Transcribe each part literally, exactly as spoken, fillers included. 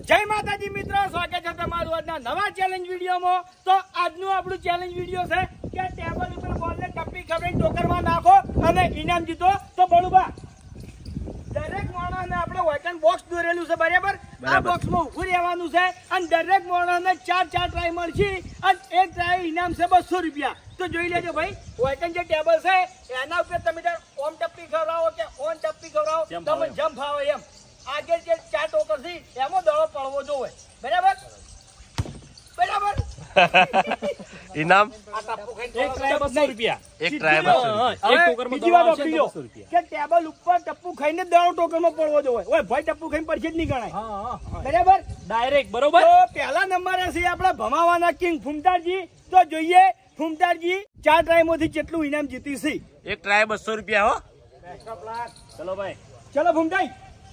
જય માતાજી મિત્રો, સ્વાગત છે તમારું આજના નવા ચેલેન્જ વિડીયોમાં। તો આજનું આપણું ચેલેન્જ વિડીયો છે કે ટેબલ ઉપર બોલને ટપ્પી ખવડાવીને ટોકરમાં નાખો અને ઇનામ જીતો। તો બળુબા, દરેક માણસને આપણે વેકન બોક્સ દોરેલું છે, બરાબર? આ બોક્સમાં ઊભું રહેવાનું છે અને દરેક માણસને ચાર ચાર ટ્રાય મળશે અને એક ટ્રાય ઇનામ છે બસો રૂપિયા। તો જોઈ લેજો ભાઈ, વેકન જે ટેબલ છે એના ઉપર તમે ઓમ ટપ્પી ખવડાવો કે ઓન ટપ્પી ખવડાવો, તમે જમ ફાવે એમ આગળ જે ચાર ટોકર છે એમાં દડો પડવો જોઈએ, બરાબર? બરાબર। ઇનામ એક ટ્રાય બસો રૂપિયા, એક ટ્રાય બસો રૂપિયા, એક ટોકરમાં દડો આવશે બસો રૂપિયા કે ટેબલ ઉપર ટપ્પુ ખાઈને દડો ટોકરમાં પડવો જોઈએ। ઓય ભાઈ, ટપ્પુ ખાઈને પડશે જ નહીં ગણાય, બરાબર? ડાયરેક્ટ, બરોબર? તો પહેલા નંબરે છે આપણા ભમાવાના કિંગ ફૂમતાજી। તો જોઈએ ફૂમતાજી ચાર ટ્રાયમાંથી કેટલું ઇનામ જીતી છે? એક ટ્રાય બસો રૂપિયા હો। ચલો ભાઈ, ચલો ફૂમતાઈ,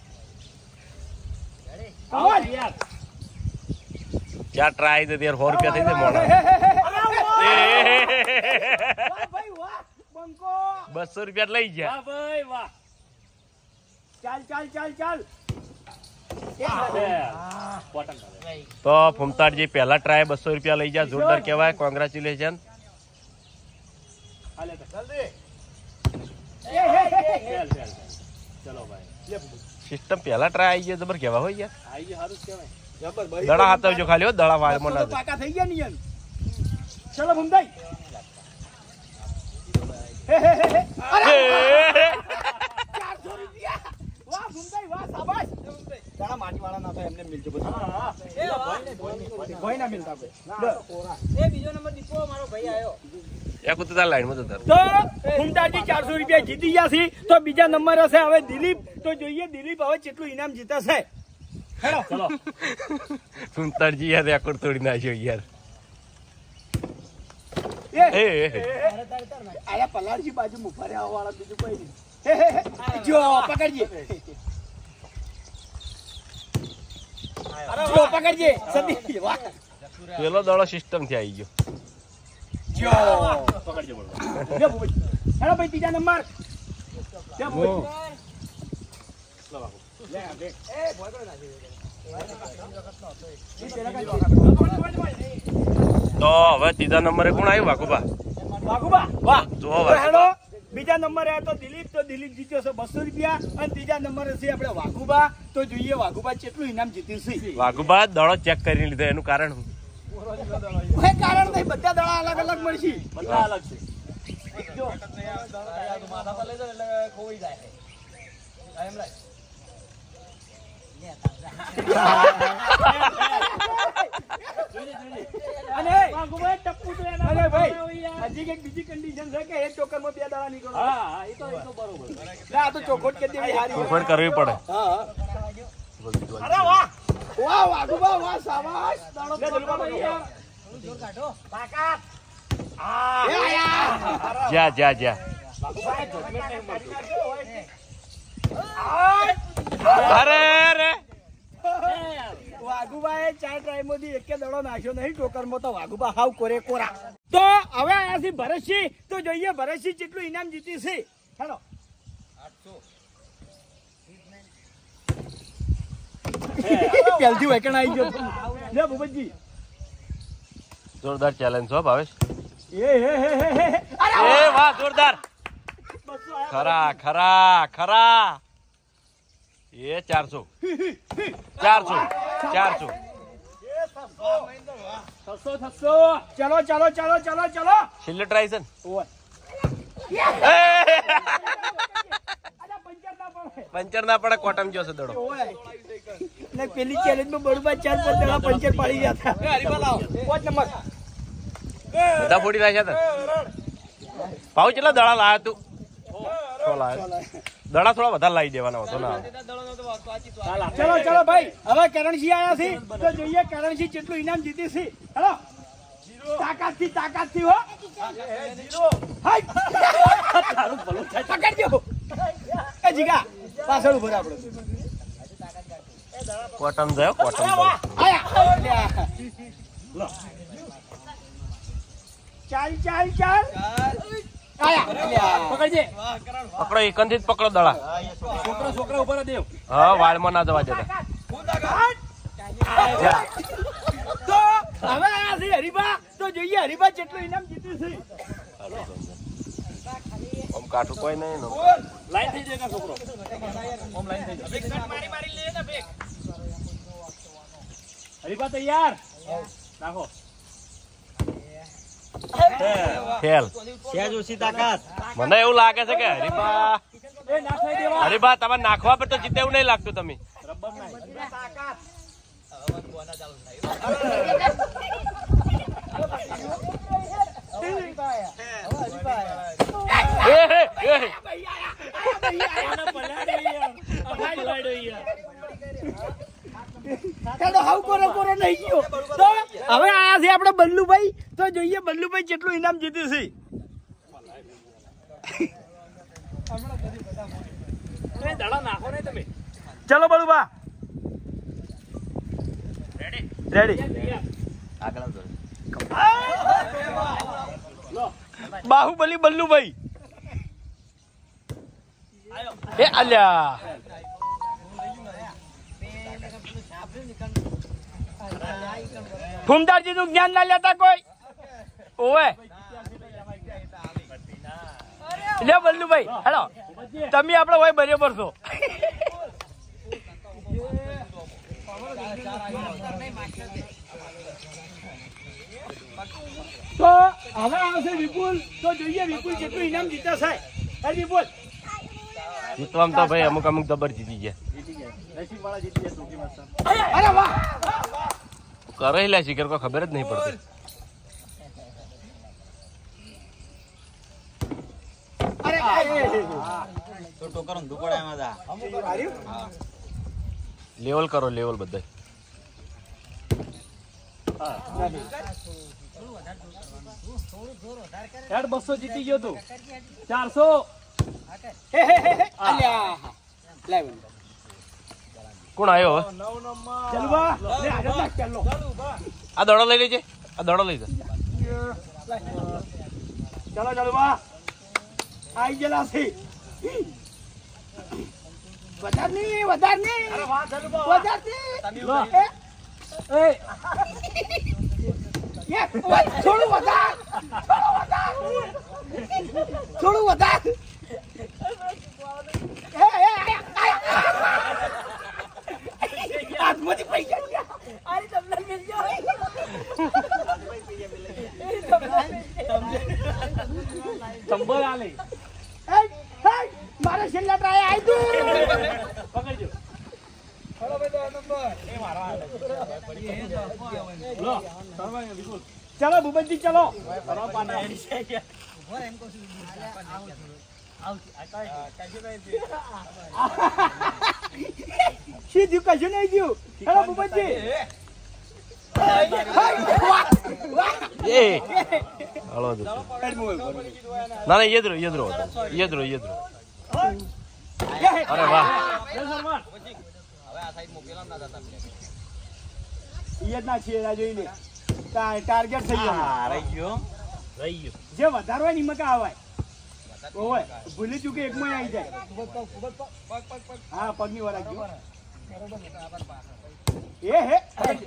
ચાર ટ્રાય તો ત્યારે સો રૂપિયા થઈ જાય મોડા। બસો રૂપિયા લઈ ગયા ભાઈ, વાહ। ચાલ ચાલ ચાલ ચાલ। તો ફૂમતાજી પહેલા ટ્રાય બસો રૂપિયા લઈ ગયા, જોરદાર કહેવાય, કોંગ્રેચ્યુલેશન। ચલો ભાઈ, સિસ્ટમ પહેલા ટ્રાય આવી ગયા, જબર કહેવા હોય યાર, આઈ ગયો, સારું કહેવાય। દડા હાથ આવજો ખાલી હો, દડા વાળમાં ના પાકા થઈ ગયા ને। ચલો ફૂમતાઈ, ચારસો રૂપિયા। વાહ ફૂમતાઈ, વાહ, શાબાશ। દાણા માટીવાળા ના થાય એમને મિલજો બધું, કોઈ ના મિલતા એ બીજો નંબર દીપો મારો ભાઈ આવ્યો એક ઉતરા લાઈનમાં જતા। તો ફૂમતાજી ચારસો રૂપિયા જીતી ગયા છે। તો બીજા નંબર હશે હવે દિલીપ। તો જોઈએ દિલીપ હવે કેટલું ઇનામ જીતશે। ચલો ફૂમતાજી યાર રેકોર્ડ તોડી નાખ્યો યાર। એ આયા પલાળજી બાજુ મુફારે આવવા વાળા બીજું કોઈ નહીં। જો પકડજે, જો પકડજે સદી, વાહ। પેલો દડો સિસ્ટમ થી આવી ગયો, જો પકડજો બોલો। લે ભૂપત, હેલો ભાઈ ત્રીજા નંબર, લે ભૂપત, લે આ દેખ, એ ભોય કરો ના તો હવે ત્રીજા નંબરે કોણ આવ્યું? વાઘુબા। વાઘુબા, વાહ। જો હેલો બીજા નંબરે તો દિલીપ। તો દિલીપ જીત્યો છે બસો રૂપિયા અને ત્રીજા નંબરે છે આપણે વાઘુબા। તો જોઈએ વાઘુબા કેટલું ઇનામ જીત્યું છે। વાઘુબા દડો ચેક કરીને લીધો, એનું કારણ શું? કોઈ કારણ નહીં, બધા દડા અલગ અલગ મળશે, બધા અલગ છે। જો માથા પર લઈ જાવ એટલે ખોઈ જાય એમ લાગે। અને વાઘુબા ટપ્પુ તો એના અરે ભાઈ હજી એક બીજી કન્ડિશન છે કે એક ચોકરમાં બે દડા નીકળો। હા હા, એ તો એ તો બરોબર। આ તો ચોખોટ કે દેવી હારી ચોખવટ કરવી પડે। હા, અરે વાહ વાહ વાઘુબા, વાહ, શાબાશ। દડો જોર કાઢો, તાકાત। આ એ આયા, જા જા જા, વાઘુબા જજમેન્ટ નહીં મળતું। અરે અરે વાઘુબાએ ચાર ટ્રાયમાંથી એક દડો નાખ્યો નહીં ટોકરમાં, તો વાઘુબા હાવ કોરે કોરા। તો હવે આયાથી ભરતસિંહ। તો જોઈએ ભરતસિંહ કેટલું ઇનામ જીતી છે। હેલો પહેલથી વેકણ આવી ગયો લે ભૂપતજી। જોરદાર ચેલેન્જ હો ભાવેશ। એ હે હે હે હે, અરે એ વાહ, જોરદાર, ખરા ખરા ખરા। એ ચારસો ચારસો ચારસો છસો છસો। ચલો ચલો ચલો ચલો ચલો, છેલ્લે ટ્રાય છે ને? ઓય પંચર ના પડે, કોટમ ગયો છે દડો। ને પેલી ચેલેન્જમાં બરોબર ચાર પાંચ દડા પંચર પાડી ગયા હતા। પાંચ નંબર બધા ફોડી નાખ્યા હતા। ભાવ કેટલા દડા લાયા તું? છ લાયા। દડા થોડા વધારે લાવી દેવાના હતો ના। ચલો ચલો ભાઈ, હવે કરણસિંહ આયા છે। તો જોઈએ કરણસિંહ કેટલું ઇનામ જીતી છે। હેલો તાકાત થી તાકાત થી હો, પકડજો એ જીગા, પાછળ ઉભો આપણે। કોટમ જાય, કોટમ આયા ચાલ ચાલ ચાલ પકડજે, પકડો, એકંથી જ પકડો દડા। છોકરા છોકરા ઉપર દેવ। હા, વાળમાં ના જવા દેતા। તો હવે આ છે હરીબા તો જોઈએ હરીબા કેટલું ઇનામ જીત્યું છે આમ કાઠું કોઈ નહીં ને લાઈન થઈ જાય છોકરો ઓમ લાઈન થઈ જાય. એક કટ મારી મારી લે ને બેક હરીબા તૈયાર નાખો ફેલ સેજ ઓછી તાકાત. મને એવું લાગે છે કે હરીબા એ નાખાઈ દેવા હરીબા તમારે નાખવા પર તો જીતે એવું નહીં લાગતું તમે રબર ના તાકાત એ હે એ હે. હાવ કોરો કોરો નહીં ગયો તો હવે આયા છે આપણે બલ્લુભાઈ તો જોઈએ બલ્લુભાઈ કેટલું ઇનામ જીત્યું છે ચલો બળુબા રેડી બાહુબલી બલ્લુભાઈ એ અલ્યા ફૂમદારજી નું જ્ઞાન ના લેતા કોઈ ઓવે લે બલ્લુભાઈ હેલો તમે આપડે હોય બરાબર છો તો હવે આવશે વિપુલ તો જોઈએ વિપુલ કેટલું ઇનામ જીતે છે હે વિપુલ જીતવામાં તો ભાઈ અમુક અમુક દબર જીતી ગયા અરે વાહ કરે લે શિખર કોઈ ખબર જ નહીં પડતી અરે તો ટોકર ઊંધું પડે એમાં જા. લેવલ કરો લેવલ બધા હેડ બસો જીતી ગયો તું ચારસો અલ્યા લાવ કોણ આવ્યો હવે ચાલ બા લે આજે નાખ ચાલો આ દડો લઈ લેજે આ દડો લઈ જા ચાલો ચાલો બા આઈ ગયેલા છે વધાર ની વધાર ની વધાર ની એ યે થોડું વધાર થોડું વધાર એ એ આત્મથી પૈસા ગયા અરે તમને મિલ ગયો સંભળ આલે એ એ મારે છેલ્લા ટ્રાય આવી તું પકડજો હલો ભાઈ તો નંબર એ મારા લો સરવાય વિપુલ ચલો ભૂપતજી ચલો ફરવા પાને એડી છે કે ઓર એમ કો છું આવ આવ સીધું કશું નહીં ગયું હેલો ભૂપતજી એ હાલો દો ના ના યદ્રો યદ્રો યદ્રો યદ્રો અરે વાહ હવે આ સાઈડ મોકેલા ના જતા યદ ના છે આ જોઈને ટાર્ગેટ થઈ ગયો રહી ગયો રહી ગયો જે વધારે હોય ને મકા આવાય ઓય ભૂલી ચૂકે એકમાં આવી જાય હા પગની વાળા ગયો એ હે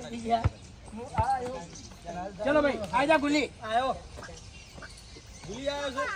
ચલો ભાઈ આજા ગુલી આયો ગુલી આયો છે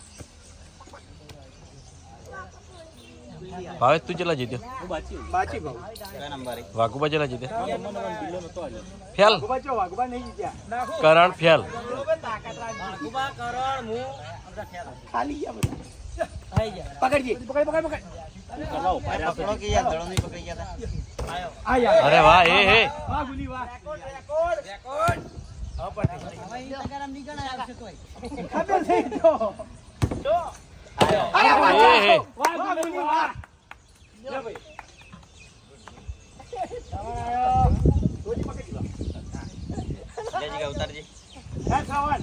ભાવેશ તું ચલા જીત્યો બાચી ભાવ કયા નંબર વાઘુબા ચલા જીત્યા ફેલ વાઘુબા વાઘુબા નહીં જીત્યા કરણ ફેલ વાઘુબા કરણ હું ખાલી ગયા બધા આઈ ગયા પકડજી પકડ પકડ પકડ પકડો કે યાર દડો નહીં પકડી ગયા તા આયો આયા અરે વાહ એ હે વાહ ગુલી વાહ રેકોર્ડ રેકોર્ડ રેકોર્ડ હા પટી હવે ઇન્સ્ટાગ્રામ ની ગણ આવશે કોઈ ખબર છે તો તો આયો અરે વાહ એ હે વાહ ગુલી વાહ લે ભાઈ આયો ગોજી પકડી લો લેજી કા ઉતારજી હે સાવન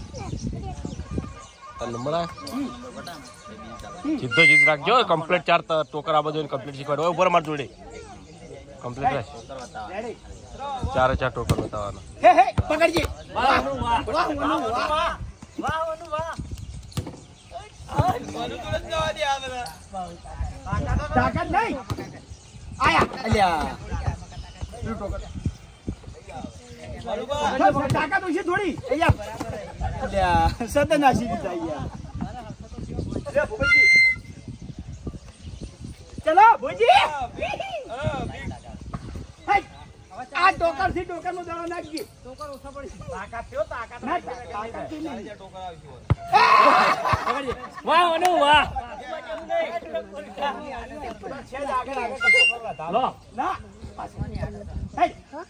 નંબર સીધો જીત રાખજો કમ્પ્લીટ ચાર ટોકર આ બધું કમ્પ્લીટ શીખવાડો ઉપર માર જોડે કમ્પ્લીટ રાખ રેડી ચારે ચાર ટોકર બતાવવાના હે હે પકડજી વાહ વાહ વાહ વાહ વાહ વાહ વનુ વાહ મનુ તુરત જવા દે આ બધા તાકાત નહીં આયા અલ્યા તાકાત ઓછી થોડી અહીંયા સતન નાસી દીધા યાર લે ભૂપતજી ચલો ભૂજી આ ટોકર થી ટોકર નો દાણો નાખી ટોકર ઓછા પડી તાકાત થયો તાકાત ના તાકાત નહીં ટોકર આવજો વાહ અનુ વાહ છે આગળ આગળ લો ના હે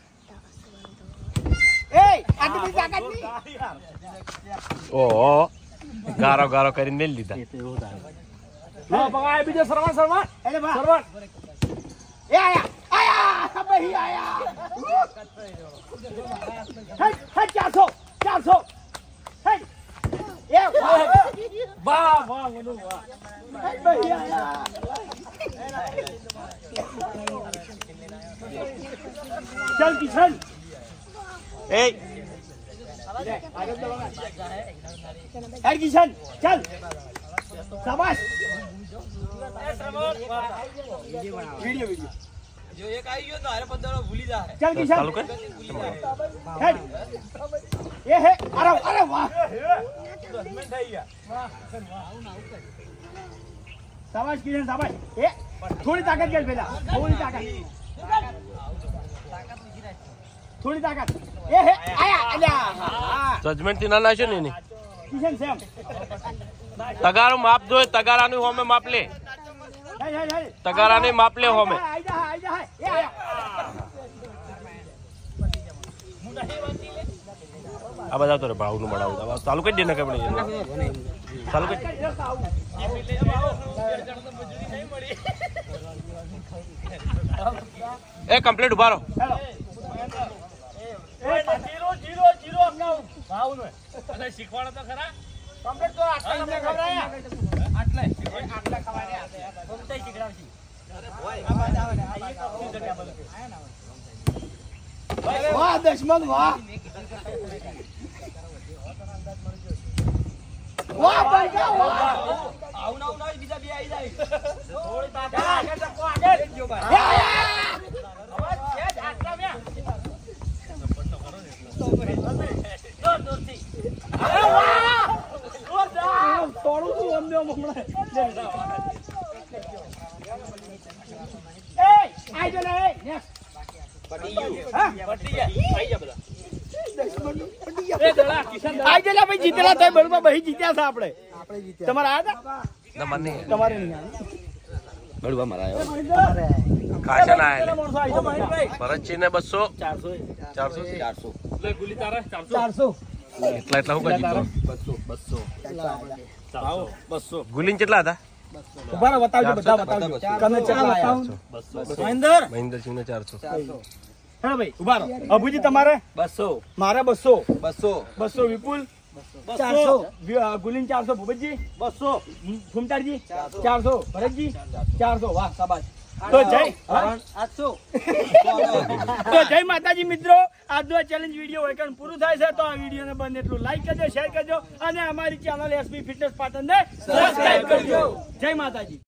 એ આટલી તાકાત નહીં ઓહો ગારો ગારો કરીને મેલ લીધા લો પગાય બીજો સરવણ સરવણ એટલે બા સરવણ એ આયા આયા ભાઈ આયા હે હે ચારસો ચારસો હે એ વાહ વાહ મનુ વાહ હે ભાઈ આયા ચલ કિશન એ હે કિશન ચલ શાબાશ વિડિયો વિડિયો જો એક આવી ગયો તો હારે પંદર ભૂલી જાય ચલ કિશન ચાલુ કર હેડ એ હે અરે અરે વાહ શાબાશ કિશન શાબાશ એ થોડી તાકાત કર પેલા થોડી તાકાત થોડી તાકાત એ હે આયા અલ્યા હા જજમેન્ટ થી ના નાખ્યો ને એની કિશન સેમ તગારો માપ જોય તગારાનું હોમે માપ લે હે હે હે તગારાને માપ લે હોમે આઈ જા આઈ જા એ આયા આ બધા તો ભાવ નું બનાવું ચાલુ કરી દે ને કઈ ચાલુ કરી એ કમ્પ્લીટ ઉભા રહો હેલો એ જીરો જીરો જીરો અપનાવ ભાવ નો અને શીખવાડો તો ખરા કમ્પ્લીટ તો આટલા તમને ખવરાયા આટલે આટલા ખવાડ્યા કોમતાઈ શીખડાવશી વાહ દશમન વાહ વાહ બંકા વાહ આવું ના આવું બીજા બે આવી જાય થોડી તાકાત આગળ ધક્કો આગળ જો ભાઈ અવાજ છે જ આટલા મે દોર દોરથી અરે વાહ જોરદાર તોડું છું અમને હમણાં એ આઈ જો લે નેક્સ્ટ પટી ગયું હા પટી ગયા આવી જા બધા એ દલા કિશન આઈ ગયેલા ભાઈ જીતેલા થાય બળમાં બહી જીત્યા છે આપણે આપણે જીત્યા તમારે આયા હતા ના મને તમારે નહીં આવ્યા બળવા મરાયો તમારે ખાસા ના કેટલા માણસો આવી ગયા ભાઈ ભરતજી ને બસો ચારસો ચારસો ચારસો લે ગુલી તારા ચારસો ચારસો એટલા એટલા હું કરી દીધો બસો બસો આવો બસો ગુલીન કેટલા હતા ઉભા રહો બતાવજો બધા બતાવજો તમે કેટલા આયા મહેન્દ્ર મહેન્દ્રસિંહ ને ચારસો હેલો ભાઈ ઉભા રહો અભુજી તમારે બસો મારે બસો બસો બસો વિપુલ ચારસો ગુલીન ચારસો ભૂપતજી બસો ફૂમતાડજી ચારસો ભરતજી ચારસો વાહ શાબાશ તો જય આઠસો તો જય માતાજી મિત્રો આજનો ચેલેન્જ વિડીયો હોય કારણ પૂરું થાય છે તો આ વિડીયોને બંને એટલું લાઈક કરજો શેર કરજો અને અમારી ચેનલ એસપી ફિટનેસ પાટણ ને સબસ્ક્રાઇબ કરજો જય માતાજી.